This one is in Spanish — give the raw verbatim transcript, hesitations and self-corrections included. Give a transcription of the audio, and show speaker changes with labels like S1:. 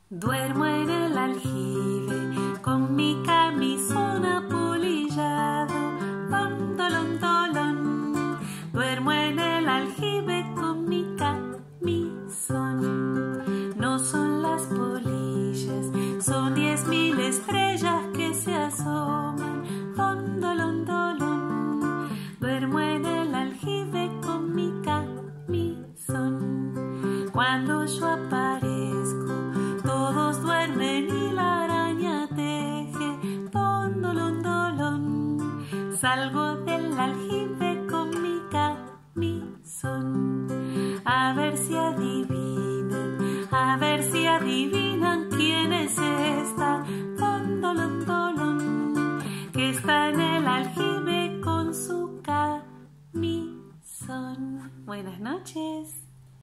S1: Duermo en el aljibe con mi camisón apolillado, don, dolón, dolón. Duermo en el aljibe con mi camisón. No son las polillas, son diez mil estrellas que se asoman, don, dolón, dolón. Duermo en el aljibe con mi camisón. Cuando yo aparezco, todos duermen y la araña teje, don, dolón, dolón. Salgo del aljibe con mi camisón. A ver si adivinan, a ver si adivinan quién es esta, don, dolón, dolón, que está en el aljibe con su camisón. Buenas noches.